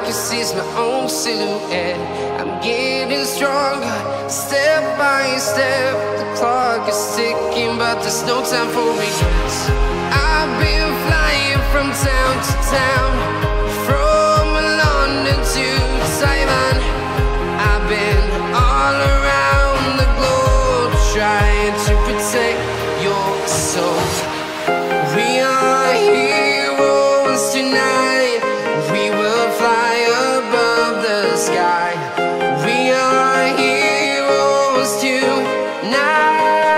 can see my own silhouette. I'm getting stronger, step by step. The clock is ticking, but there's no time for regrets. I've been flying from town to town, from London to Taiwan. I've been all around the globe, trying to protect your soul. We are heroes tonight. We will fly above the sky. We are heroes tonight.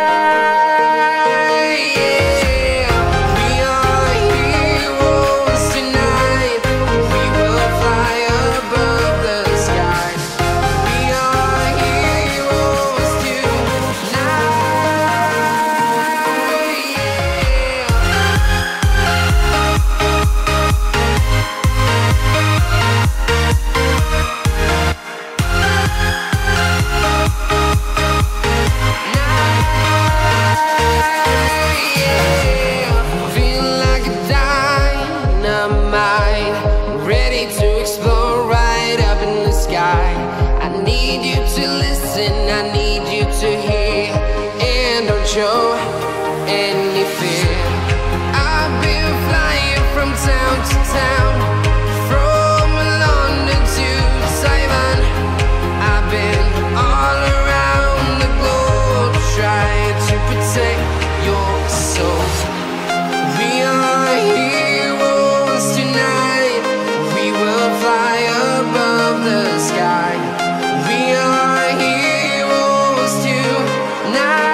Show any fear. I've been flying from town to town, from London to Taiwan. I've been all around the globe, trying to protect your soul. We are heroes tonight. We will fly above the sky. We are heroes tonight.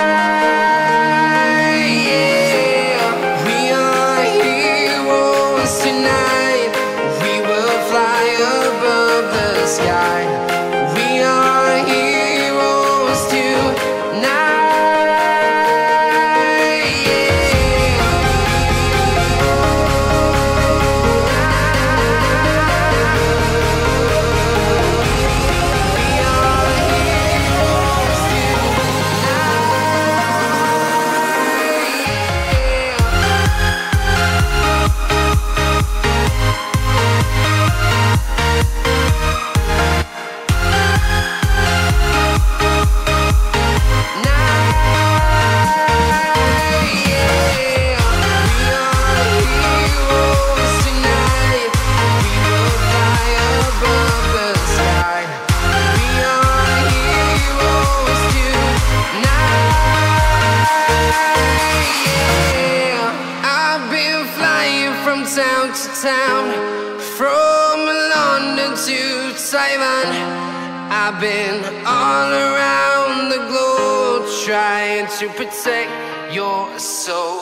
Town to town, from London to Taiwan. I've been all around the globe, trying to protect your soul.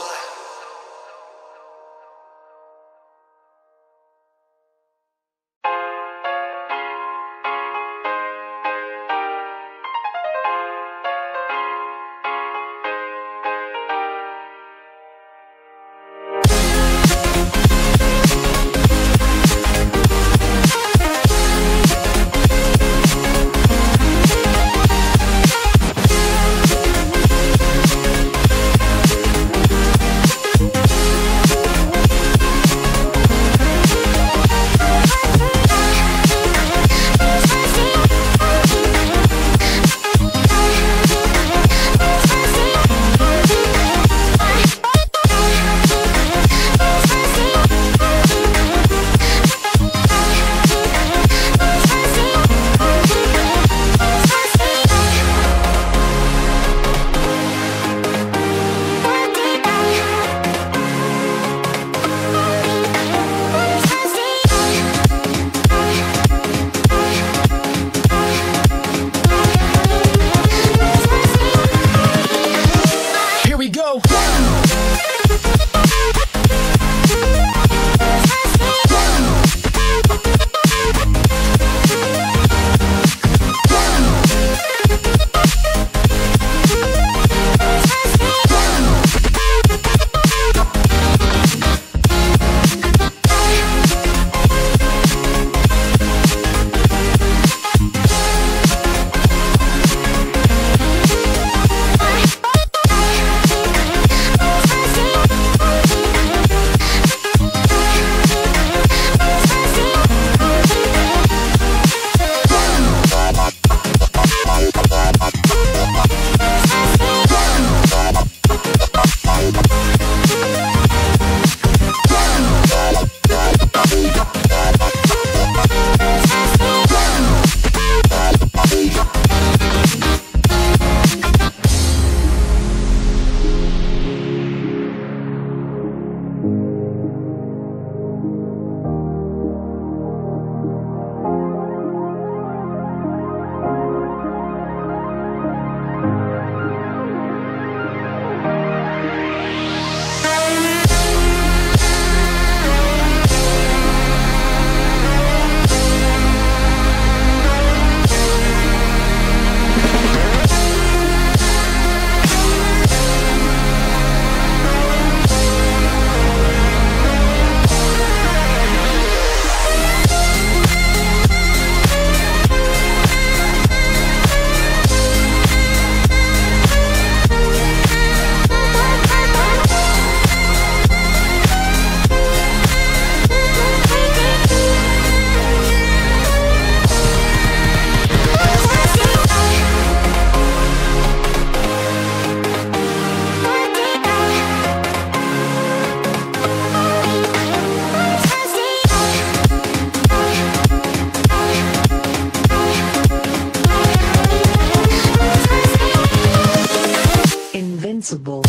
responsible.